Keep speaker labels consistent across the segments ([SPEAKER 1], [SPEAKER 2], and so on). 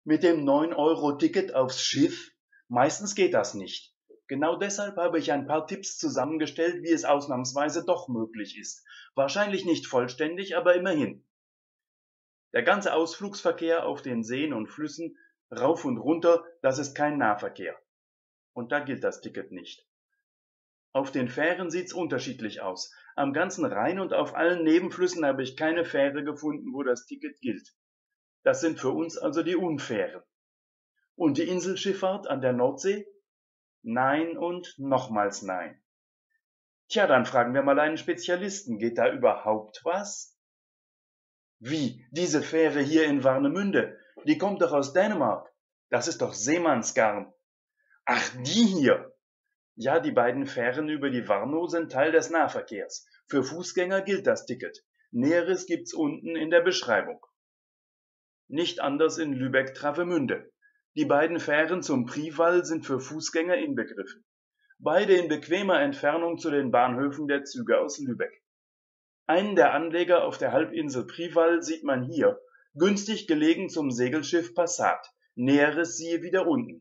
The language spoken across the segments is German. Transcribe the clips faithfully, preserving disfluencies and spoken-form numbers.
[SPEAKER 1] Mit dem neun Euro Ticket aufs Schiff? Meistens geht das nicht. Genau deshalb habe ich ein paar Tipps zusammengestellt, wie es ausnahmsweise doch möglich ist. Wahrscheinlich nicht vollständig, aber immerhin. Der ganze Ausflugsverkehr auf den Seen und Flüssen, rauf und runter, das ist kein Nahverkehr. Und da gilt das Ticket nicht. Auf den Fähren sieht's unterschiedlich aus. Am ganzen Rhein und auf allen Nebenflüssen habe ich keine Fähre gefunden, wo das Ticket gilt. Das sind für uns also die Unfähren. Und die Inselschifffahrt an der Nordsee? Nein und nochmals nein. Tja, dann fragen wir mal einen Spezialisten. Geht da überhaupt was? Wie? Diese Fähre hier in Warnemünde? Die kommt doch aus Dänemark. Das ist doch Seemannsgarn. Ach, die hier! Ja, die beiden Fähren über die Warnow sind Teil des Nahverkehrs. Für Fußgänger gilt das Ticket. Näheres gibt's unten in der Beschreibung. Nicht anders in Lübeck-Travemünde. Die beiden Fähren zum Priwall sind für Fußgänger inbegriffen. Beide in bequemer Entfernung zu den Bahnhöfen der Züge aus Lübeck. Einen der Anleger auf der Halbinsel Priwall sieht man hier, günstig gelegen zum Segelschiff Passat. Näheres siehe wieder unten.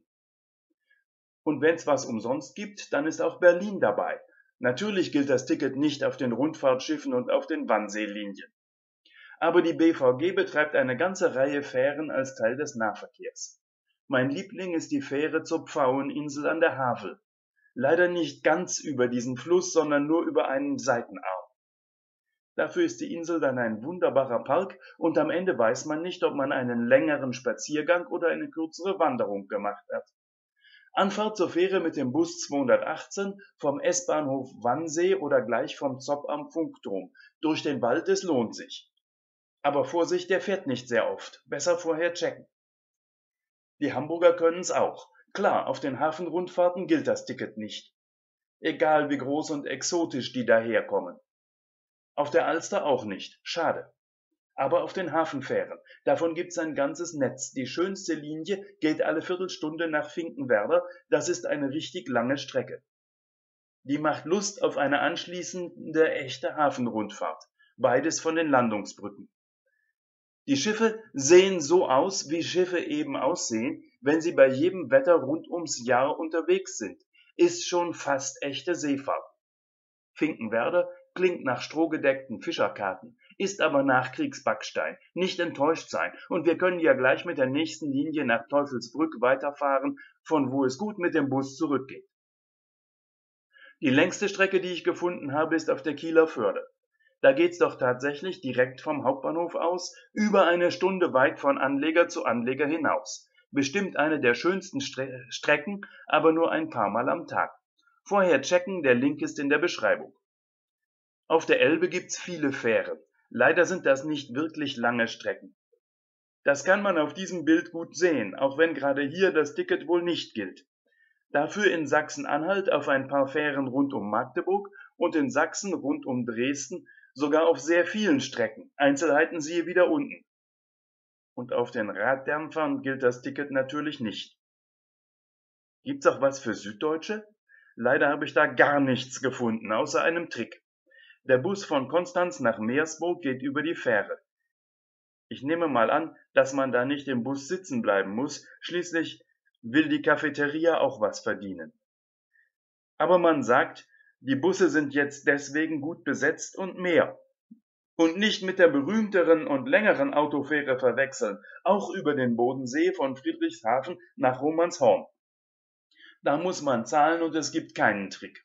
[SPEAKER 1] Und wenn's was umsonst gibt, dann ist auch Berlin dabei. Natürlich gilt das Ticket nicht auf den Rundfahrtschiffen und auf den Wannseelinien. Aber die B V G betreibt eine ganze Reihe Fähren als Teil des Nahverkehrs. Mein Liebling ist die Fähre zur Pfaueninsel an der Havel. Leider nicht ganz über diesen Fluss, sondern nur über einen Seitenarm. Dafür ist die Insel dann ein wunderbarer Park und am Ende weiß man nicht, ob man einen längeren Spaziergang oder eine kürzere Wanderung gemacht hat. Anfahrt zur Fähre mit dem Bus zweihundertachtzehn vom S-Bahnhof Wannsee oder gleich vom Zopp am Funkturm. Durch den Wald, es lohnt sich. Aber Vorsicht, der fährt nicht sehr oft. Besser vorher checken. Die Hamburger können's auch. Klar, auf den Hafenrundfahrten gilt das Ticket nicht. Egal wie groß und exotisch die daherkommen. Auf der Alster auch nicht. Schade. Aber auf den Hafenfähren. Davon gibt's ein ganzes Netz. Die schönste Linie geht alle Viertelstunde nach Finkenwerder. Das ist eine richtig lange Strecke. Die macht Lust auf eine anschließende echte Hafenrundfahrt. Beides von den Landungsbrücken. Die Schiffe sehen so aus, wie Schiffe eben aussehen, wenn sie bei jedem Wetter rund ums Jahr unterwegs sind. Ist schon fast echte Seefahrt. Finkenwerder klingt nach strohgedeckten Fischerkarten, ist aber Nachkriegsbackstein. Nicht enttäuscht sein, und wir können ja gleich mit der nächsten Linie nach Teufelsbrück weiterfahren, von wo es gut mit dem Bus zurückgeht. Die längste Strecke, die ich gefunden habe, ist auf der Kieler Förde. Da geht's doch tatsächlich direkt vom Hauptbahnhof aus, über eine Stunde weit von Anleger zu Anleger hinaus. Bestimmt eine der schönsten Stre- Strecken, aber nur ein paar Mal am Tag. Vorher checken, der Link ist in der Beschreibung. Auf der Elbe gibt's viele Fähren. Leider sind das nicht wirklich lange Strecken. Das kann man auf diesem Bild gut sehen, auch wenn gerade hier das Ticket wohl nicht gilt. Dafür in Sachsen-Anhalt auf ein paar Fähren rund um Magdeburg und in Sachsen rund um Dresden sogar auf sehr vielen Strecken. Einzelheiten siehe wieder unten. Und auf den Raddämpfern gilt das Ticket natürlich nicht. Gibt's auch was für Süddeutsche? Leider habe ich da gar nichts gefunden, außer einem Trick. Der Bus von Konstanz nach Meersburg geht über die Fähre. Ich nehme mal an, dass man da nicht im Bus sitzen bleiben muss, schließlich will die Cafeteria auch was verdienen. Aber man sagt, die Busse sind jetzt deswegen gut besetzt und mehr. Und nicht mit der berühmteren und längeren Autofähre verwechseln, auch über den Bodensee von Friedrichshafen nach Romanshorn. Da muss man zahlen und es gibt keinen Trick.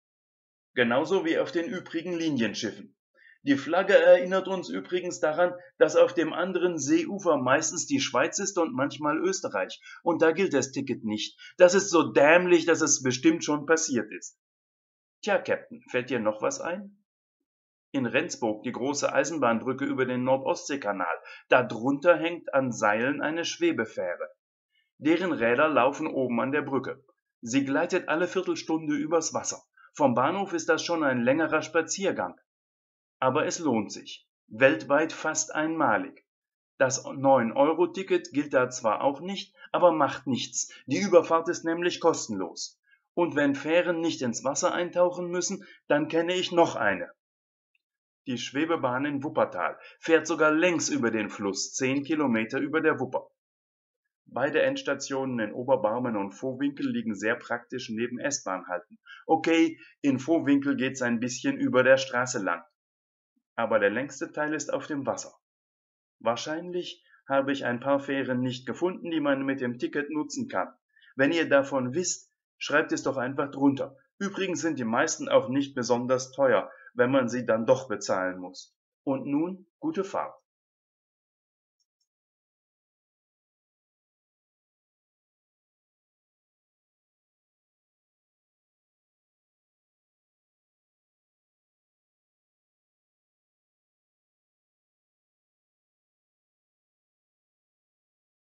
[SPEAKER 1] Genauso wie auf den übrigen Linienschiffen. Die Flagge erinnert uns übrigens daran, dass auf dem anderen Seeufer meistens die Schweiz ist und manchmal Österreich. Und da gilt das Ticket nicht. Das ist so dämlich, dass es bestimmt schon passiert ist. Tja, Captain, fällt dir noch was ein? In Rendsburg die große Eisenbahnbrücke über den Nord-Ostsee-Kanal. Da drunter hängt an Seilen eine Schwebefähre. Deren Räder laufen oben an der Brücke. Sie gleitet alle Viertelstunde übers Wasser. Vom Bahnhof ist das schon ein längerer Spaziergang. Aber es lohnt sich. Weltweit fast einmalig. Das neun Euro Ticket gilt da zwar auch nicht, aber macht nichts. Die Überfahrt ist nämlich kostenlos. Und wenn Fähren nicht ins Wasser eintauchen müssen, dann kenne ich noch eine. Die Schwebebahn in Wuppertal fährt sogar längs über den Fluss, zehn Kilometer über der Wupper. Beide Endstationen in Oberbarmen und Vohwinkel liegen sehr praktisch neben S-Bahn-Halten. Okay, in Vohwinkel geht's ein bisschen über der Straße lang, aber der längste Teil ist auf dem Wasser. Wahrscheinlich habe ich ein paar Fähren nicht gefunden, die man mit dem Ticket nutzen kann. Wenn ihr davon wisst, schreibt es doch einfach drunter. Übrigens sind die meisten auch nicht besonders teuer, wenn man sie dann doch bezahlen muss. Und nun gute Fahrt.